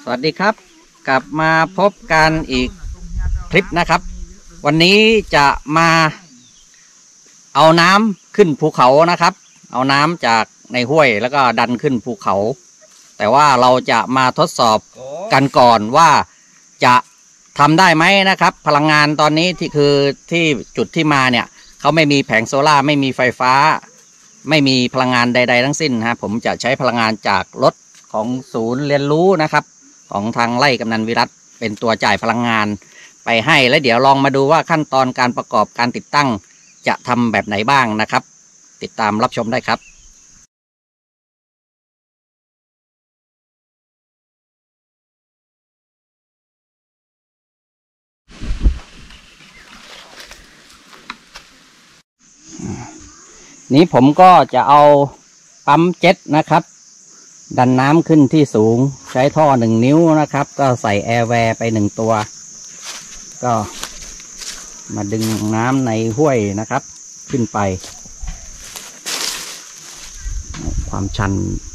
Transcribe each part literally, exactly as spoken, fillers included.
สวัสดีครับกลับมาพบกันอีกคลิปนะครับวันนี้จะมาเอาน้ำขึ้นภูเขานะครับเอาน้ำจากในห้วยแล้วก็ดันขึ้นภูเขาแต่ว่าเราจะมาทดสอบกันก่อนว่าจะทำได้ไหมนะครับพลังงานตอนนี้ที่คือที่จุดที่มาเนี่ยเขาไม่มีแผงโซล่าไม่มีไฟฟ้าไม่มีพลังงานใดๆทั้งสิ้นฮะผมจะใช้พลังงานจากรถของศูนย์เรียนรู้นะครับของทางไร่กำนันวิรัตเป็นตัวจ่ายพลังงานไปให้แล้วเดี๋ยวลองมาดูว่าขั้นตอนการประกอบการติดตั้งจะทำแบบไหนบ้างนะครับติดตามรับชมได้ครับนี้ผมก็จะเอาปั๊มเจ็ตนะครับดันน้ำขึ้นที่สูงใช้ท่อหนึ่งนิ้วนะครับก็ใส่แอร์แวร์ไปหนึ่งตัวก็มาดึงน้ำในห้วยนะครับขึ้นไปความชัน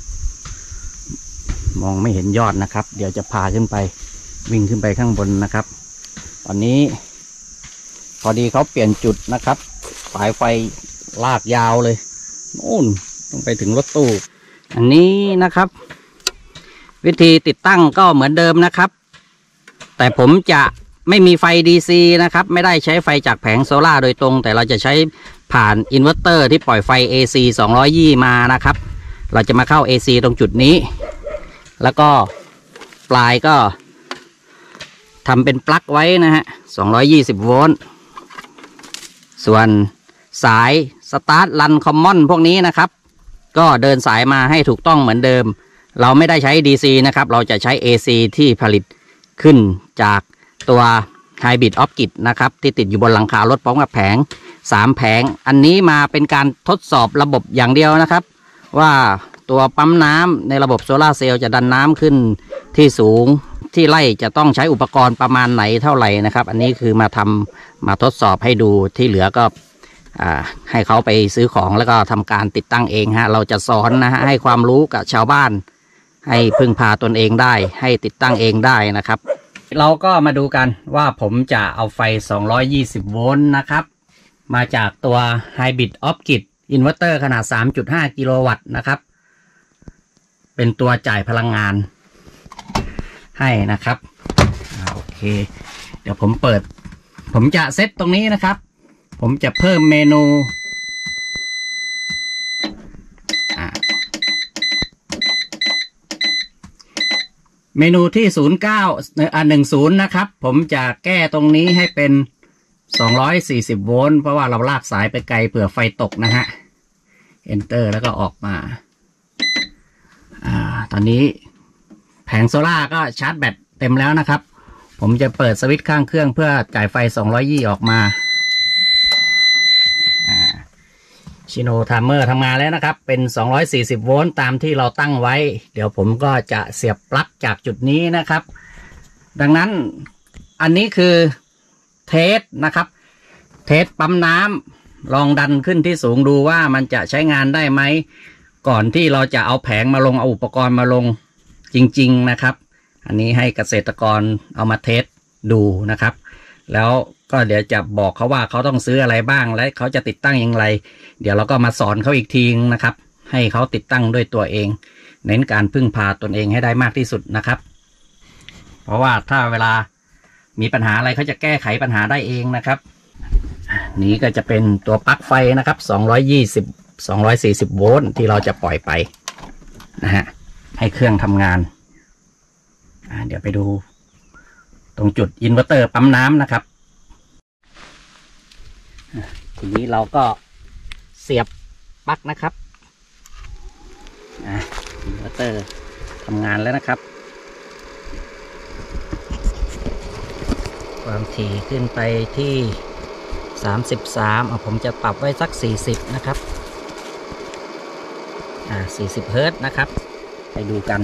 มองไม่เห็นยอดนะครับเดี๋ยวจะพาขึ้นไปวิ่งขึ้นไปข้างบนนะครับตอนนี้พอดีเขาเปลี่ยนจุดนะครับสายไฟลากยาวเลยนู่นต้องไปถึงรถตู้อันนี้นะครับวิธีติดตั้งก็เหมือนเดิมนะครับแต่ผมจะไม่มีไฟ ดี ซี นะครับไม่ได้ใช้ไฟจากแผงโซล่าโดยตรงแต่เราจะใช้ผ่านอินเวอร์เตอร์ที่ปล่อยไฟ เอ ซี สองร้อยยี่สิบมานะครับเราจะมาเข้า เอ ซี ตรงจุดนี้แล้วก็ปลายก็ทำเป็นปลั๊กไว้นะฮะสองร้อยยี่สิบโวลต์ส่วนสายสตาร์ทรันคอมมอนพวกนี้นะครับก็เดินสายมาให้ถูกต้องเหมือนเดิมเราไม่ได้ใช้ ดี ซี นะครับเราจะใช้ เอ ซี ที่ผลิตขึ้นจากตัว Hybrid Off-Grid นะครับที่ติดอยู่บนหลังคารถพร้อมกับแผงสามแผงอันนี้มาเป็นการทดสอบระบบอย่างเดียวนะครับว่าตัวปั๊มน้ำในระบบโซลาร์เซลล์จะดันน้ำขึ้นที่สูงที่ไร่จะต้องใช้อุปกรณ์ประมาณไหนเท่าไหร่นะครับอันนี้คือมาทำมาทดสอบให้ดูที่เหลือก็ให้เขาไปซื้อของแล้วก็ทำการติดตั้งเองฮะเราจะสอนนะฮะให้ความรู้กับชาวบ้านให้พึ่งพาตนเองได้ให้ติดตั้งเองได้นะครับเราก็มาดูกันว่าผมจะเอาไฟสองร้อยยี่สิบโวลต์นะครับมาจากตัว Hybrid Off-Grid Inverter ขนาด สามจุดห้า กิโลวัตต์นะครับเป็นตัวจ่ายพลังงานให้นะครับโอเคเดี๋ยวผมเปิดผมจะเซตตรงนี้นะครับผมจะเพิ่มเมนูเมนูที่ศูนย์เก้าอ่าหนึ่งศูนย์นะครับผมจะแก้ตรงนี้ให้เป็นสองร้อยสี่สิบโวลต์เพราะว่าเราลากสายไปไกลเผื่อไฟตกนะฮะ Enter แล้วก็ออกมาอ่าตอนนี้แผงโซล่าก็ชาร์จแบตเต็มแล้วนะครับผมจะเปิดสวิตช์ข้างเครื่องเพื่อจ่ายไฟสองร้อยยี่สิบออกมาชิโนไทม์เมอร์ทำงานแล้วนะครับเป็นสองร้อยสี่สิบโวลต์ตามที่เราตั้งไว้เดี๋ยวผมก็จะเสียบปลั๊กจากจุดนี้นะครับดังนั้นอันนี้คือเทสนะครับเทสปั๊มน้ำลองดันขึ้นที่สูงดูว่ามันจะใช้งานได้ไหมก่อนที่เราจะเอาแผงมาลงเอาอุปกรณ์มาลงจริงๆนะครับอันนี้ให้เกษตรกรเอามาเทสดูนะครับแล้วก็เดี๋ยวจะบอกเขาว่าเขาต้องซื้ออะไรบ้างและเขาจะติดตั้งอย่างไรเดี๋ยวเราก็มาสอนเขาอีกทีนะครับให้เขาติดตั้งด้วยตัวเองเน้นการพึ่งพาตนเองให้ได้มากที่สุดนะครับเพราะว่าถ้าเวลามีปัญหาอะไรเขาจะแก้ไขปัญหาได้เองนะครับนี้ก็จะเป็นตัวปลั๊กไฟนะครับสองร้อยยี่สิบ สองร้อยสี่สิบโวลต์ที่เราจะปล่อยไปนะฮะให้เครื่องทำงานเดี๋ยวไปดูตรงจุดอินเวอร์เตอร์ปั๊มน้ำนะครับทีนี้เราก็เสียบปลั๊กนะครับอินเวอร์เตอร์ทำงานแล้วนะครับความถี่ขึ้นไปที่สามสิบสามอ่ะผมจะปรับไว้สักสี่สิบนะครับอ่าสี่สิบเฮิร์ตซ์นะครับไปดูกัน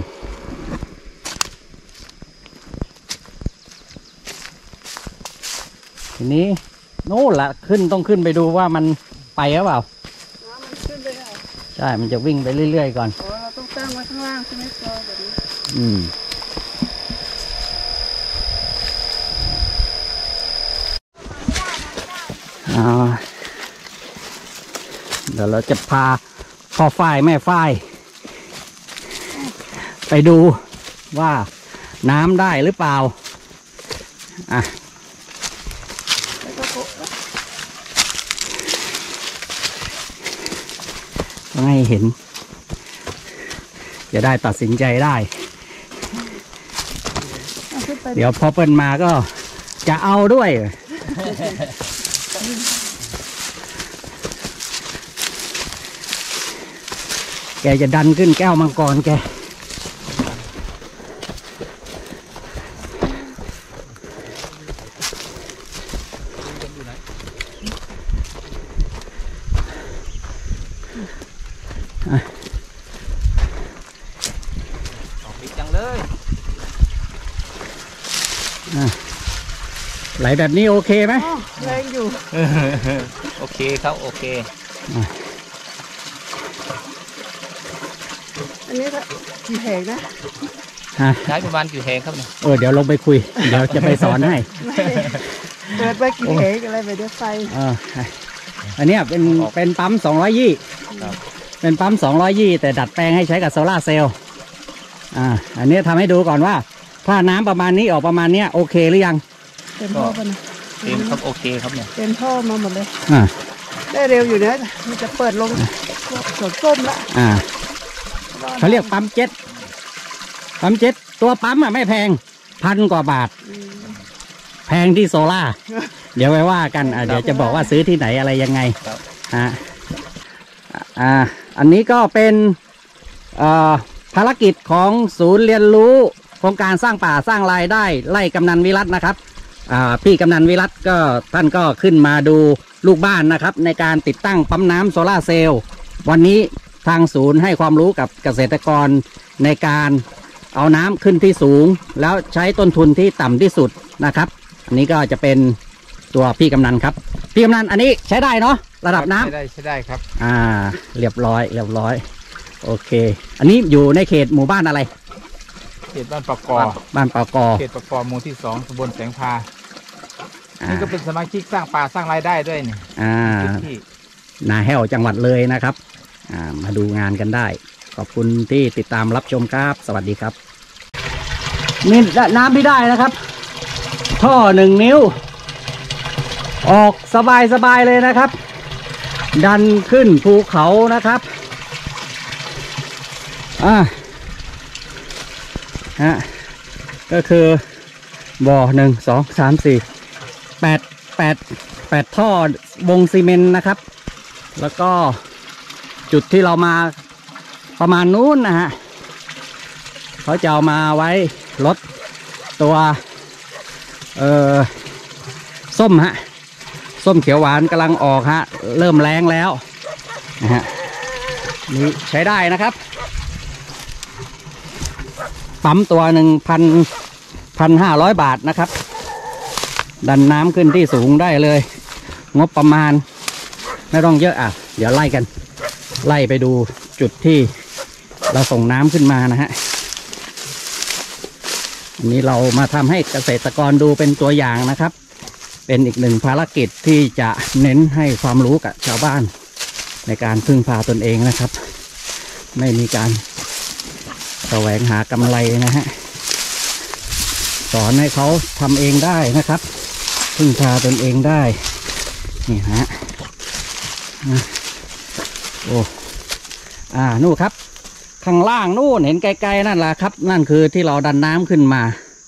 ทีนี้โน่นละขึ้นต้องขึ้นไปดูว่ามันไปหรือเปล่ามันขึ้นไปเหรอใช่มันจะวิ่งไปเรื่อยๆก่อนอ๋อเราต้องตั้งไว้ข้างล่างใช่ไหมจอแบบนี้อืมอ่าเดี๋ยวเราจะพาพ่อฝ้ายแม่ฝ้ายไปดูว่าน้ำได้หรือเปล่าอ่ะต้องให้เห็นจะได้ตัดสินใจได้เดี๋ยวพอเปิ้ลมาก็จะเอาด้วยแกจะดันขึ้นแก้วมังกรแกจังเลยไหลแบบนี้โอเคไหมแรงอยู่โอเคครับโอเคอันนี้กี่แหงนะใช้ประมาณกี่แหงครับเนี่ยเออเดี๋ยวลงไปคุยเดี๋ยวจะไปสอนให้เปิดไปกี่แหงอะไรไปเดี๋ยวไฟเอออันนี้เป็นเป็นปั๊มสองร้อยยี่เป็นปั๊มสองร้อยยี่แต่ดัดแปลงให้ใช้กับโซล่าเซลล์อ่าอันนี้ทำให้ดูก่อนว่าถ้าน้ำประมาณนี้ออกประมาณนี้โอเคหรือยังเต็มท่อป่ะนะเต็มครับโอเคครับเนี่ยเต็มท่อมาหมดเลยอ่าได้เร็วอยู่นะมันจะเปิดลงสดส้มละอ่าเขาเรียกปั๊มเจ็ตปั๊มเจ็ตตัวปั๊มอ่ะไม่แพงพันกว่าบาทแพงที่โซล่าเดี๋ยวไว้ว่ากันอ่าเดี๋ยวจะบอกว่าซื้อที่ไหนอะไรยังไงอ่าอ่าอันนี้ก็เป็นอ่าภารกิจของศูนย์เรียนรู้โครงการสร้างป่าสร้างรายได้ไร่กำนันวิรัตนะครับอ่าพี่กำนันวิรัตก็ท่านก็ขึ้นมาดูลูกบ้านนะครับในการติดตั้งปั๊มน้ำโซล่าเซลล์วันนี้ทางศูนย์ให้ความรู้กับเกษตรกรในการเอาน้ำขึ้นที่สูงแล้วใช้ต้นทุนที่ต่ำที่สุดนะครับอันนี้ก็จะเป็นตัวพี่กำนันครับพี่กำนันอันนี้ใช้ได้เนาะระดับน้ำใช้ได้ใช้ได้ครับอ่าเรียบร้อยเรียบร้อยโอเคอันนี้อยู่ในเขตหมู่บ้านอะไรเขตบ้านปากกอบ้านปากกอเขตปากกอหมู่ที่สองตำบลแสงพานี่ก็เป็นสมาชิกสร้างป่าสร้างรายได้ด้วยนี่อ่านาแห้วจังหวัดเลยนะครับอ่ามาดูงานกันได้ขอบคุณที่ติดตามรับชมครับสวัสดีครับนี่น้ำไม่ได้นะครับท่อหนึ่งนิ้วออกสบายสบายเลยนะครับดันขึ้นภูเขานะครับอ่าฮะก็คือบ่อหนึ่งสองสามสี่แปดแปดแปดท่อวงซีเมนต์นะครับแล้วก็จุดที่เรามาประมาณนู้นนะฮะเขาจะเอามาไว้ลดตัวเอ่อส้มฮะส้มเขียวหวานกำลังออกฮะเริ่มแรงแล้วนะฮะนี่ใช้ได้นะครับปั๊มตัวหนึ่งพันพันห้าร้อยบาทนะครับดันน้ำขึ้นที่สูงได้เลยงบประมาณไม่ต้องเยอะอ่ะเดี๋ยวไล่กันไล่ไปดูจุดที่เราส่งน้ำขึ้นมานะฮะอันนี้เรามาทำให้เกษตรกรดูเป็นตัวอย่างนะครับเป็นอีกหนึ่งภารกิจที่จะเน้นให้ความรู้กับชาวบ้านในการพึ่งพาตนเองนะครับไม่มีการแสวงหากำไรนะฮะสอนให้เขาทำเองได้นะครับพึ่งพาตนเองได้นี่ฮะโอ้อ่านู่นครับข้างล่างนู่นเห็นไกลๆนั่นแหละครับนั่นคือที่เราดันน้ำขึ้นมา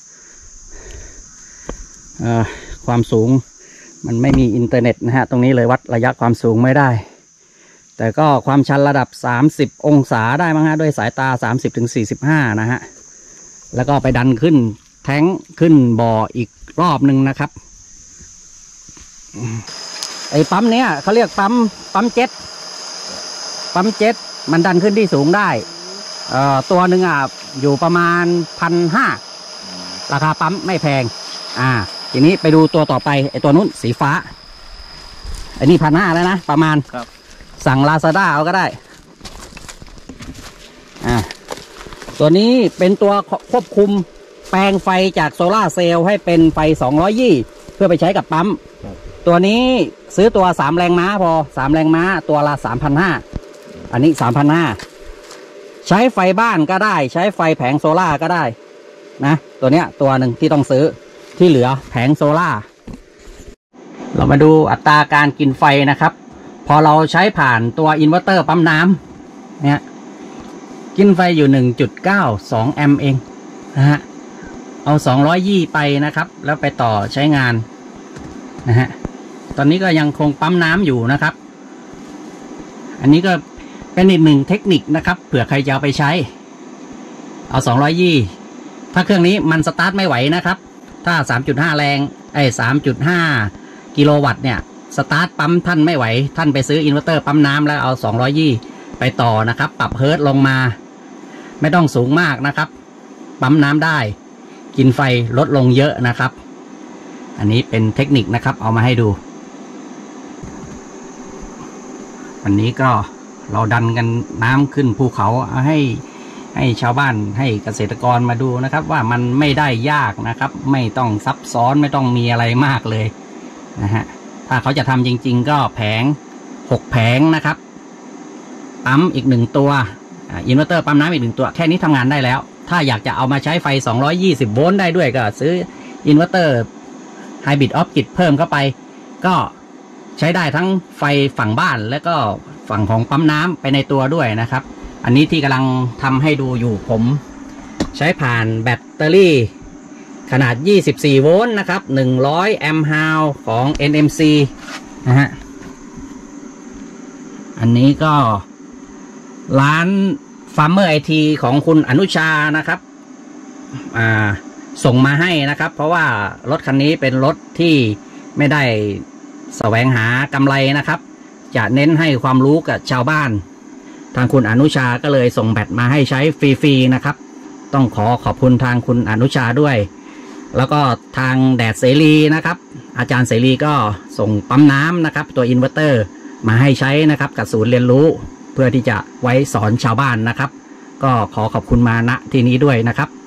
เอ่อความสูงมันไม่มีอินเทอร์เน็ตนะฮะตรงนี้เลยวัดระยะความสูงไม่ได้แต่ก็ความชันระดับสามสิบองศาได้มั้งฮะด้วยสายตา สามสิบถึงสี่สิบห้า นะฮะแล้วก็ไปดันขึ้นแท้งขึ้นบ่ออีกรอบหนึ่งนะครับไอ้ปั๊มเนี้ยเขาเรียกปั๊มปั๊มเจ็ตปั๊มเจ็ตมันดันขึ้นที่สูงได้เอ่อตัวหนึ่งอ่ะอยู่ประมาณพันห้าราคาปั๊มไม่แพงอ่าทีนี้ไปดูตัวต่อไปไอ้ตัวนู้นสีฟ้าไอ้นี่พันห้าแล้วนะประมาณครับสั่งลาซาด้าเอาก็ได้อ่าตัวนี้เป็นตัวควบคุมแปลงไฟจากโซล่าเซลล์ให้เป็นไฟสองร้อยยี่สิบเพื่อไปใช้กับปั๊มตัวนี้ซื้อตัวสามแรงม้าพอสามแรงม้าตัวละสามพันห้าอันนี้สามพันห้าใช้ไฟบ้านก็ได้ใช้ไฟแผงโซล่าก็ได้นะตัวเนี้ยตัวหนึ่งที่ต้องซื้อที่เหลือแผงโซล่าเรามาดูอัตราการกินไฟนะครับพอเราใช้ผ่านตัวอินเวอร์เตอร์ปั๊มน้ำเนี่ยกินไฟอยู่ หนึ่งจุดเก้าสอง แอมป์เองนะฮะเอาสองร้อยยี่ไปนะครับแล้วไปต่อใช้งานนะฮะตอนนี้ก็ยังคงปั๊มน้ำอยู่นะครับอันนี้ก็เป็นอีกหนึ่งเทคนิคนะครับเผื่อใครจะเอาไปใช้เอาสองร้อยยี่ถ้าเครื่องนี้มันสตาร์ทไม่ไหวนะครับถ้า สามจุดห้า แรงไอ้ สามจุดห้า กิโลวัตต์เนี่ยสตาร์ทปั๊มท่านไม่ไหวท่านไปซื้ออินเวอร์เตอร์ปั๊มน้ำแล้วเอาสองร้อยยี่ไปต่อนะครับปรับเฮิร์ตลงมาไม่ต้องสูงมากนะครับปั๊มน้ำได้กินไฟลดลงเยอะนะครับอันนี้เป็นเทคนิคนะครับเอามาให้ดูวันนี้ก็เราดันกันน้ำขึ้นภูเขาให้ให้ชาวบ้านให้เกษตรกรมาดูนะครับว่ามันไม่ได้ยากนะครับไม่ต้องซับซ้อนไม่ต้องมีอะไรมากเลยนะฮะถ้าเขาจะทำจริงๆก็แผงหกแผงนะครับปั๊มอีกหนึ่งตัวอินเวอร์เตอร์ปั๊มน้ำอีกหนึ่งตัวแค่นี้ทำงานได้แล้วถ้าอยากจะเอามาใช้ไฟสองร้อยยี่สิบโวลต์ได้ด้วยก็ซื้ออินเวอร์เตอร์ไฮบริดออฟกิดเพิ่มเข้าไปก็ใช้ได้ทั้งไฟฝั่งบ้านและก็ฝั่งของปั๊มน้ำไปในตัวด้วยนะครับอันนี้ที่กำลังทำให้ดูอยู่ผมใช้ผ่านแบตเตอรี่ขนาดยี่สิบสี่โวลต์นะครับหนึ่งร้อยแอมป์ฮาวของ เอ็น เอ็ม ซี นะฮะอันนี้ก็ร้าน Farmer ไอ ที ของคุณอนุชานะครับอ่าส่งมาให้นะครับเพราะว่ารถคันนี้เป็นรถที่ไม่ได้แสวงหากำไรนะครับจะเน้นให้ความรู้กับชาวบ้านทางคุณอนุชาก็เลยส่งแบตมาให้ใช้ฟรีๆนะครับต้องขอขอบคุณทางคุณอนุชาด้วยแล้วก็ทางแดดเสรีนะครับอาจารย์เสรีก็ส่งปั๊มน้ำนะครับตัวอินเวอร์เตอร์มาให้ใช้นะครับกับศูนย์เรียนรู้เพื่อที่จะไว้สอนชาวบ้านนะครับก็ขอขอบคุณมาณที่นี้ด้วยนะครับ